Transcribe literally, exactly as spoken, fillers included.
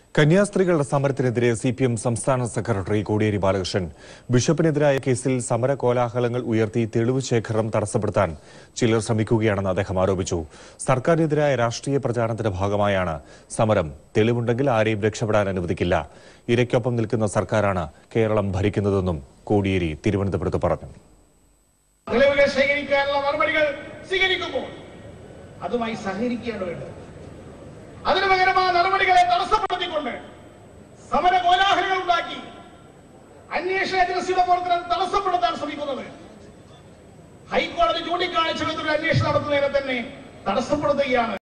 കന്യാസ്ത്രീകളുടെ സമരത്തിനെതിരെ C P M സംസ്ഥാന secretary Kodiyeri Balakrishnan ബിഷപ്പിനെതിരായ കേസിൽ സമര കോലാഹലങ്ങൾ ഉയർത്തി തെളിവ് ശേഖരണം തടസ്സപ്പെടുത്താൻ ചിലർ ശ്രമിക്കുകയാണെന്ന് അദ്ദേഹം ആരോപിച്ചു. സർക്കാരിനെതിരായ രാഷ്ട്രീയ പ്രചാരണത്തിന്റെ ഭാഗമായാണ് സമരം. തെളിവുണ്ടെങ്കിൽ ആരെയും രക്ഷപ്പെടാൻ അനുവദിക്കില്ല. ഇരയ്ക്കൊപ്പം നിൽക്കുന്ന സർക്കാരാണ് കേരളം ഭരിക്കുന്നതെന്നും കോടിയേരി തിരുവനന്തപുരത്ത് പറഞ്ഞു. തെളിവുകൾ ശേഖരിക്കാനുള്ള നടപടികൾ സ്വീകരിക്കുമ്പോൾ അതുമായി സഹകരിക്കുകയാണ് വേണ്ടത്. അതിനു പകരം ആ നടപടികളെ തടസ്സപ്പെടുത്തിക്കൊണ്ട് സമര കോലാഹലങ്ങൾ ഉണ്ടാക്കി അന്വേഷണ ഏജൻസിയുടെ പ്രവർത്തനം തടസ്സപ്പെടുത്താൻ ശ്രമിക്കുന്നത് ഹൈക്കോടതി ചൂണ്ടിക്കാണിച്ച വിധത്തിലുള്ള അന്വേഷണം നടത്തുന്നതിനെ തന്നെ തടസ്സപ്പെടുത്തുകയാണ്.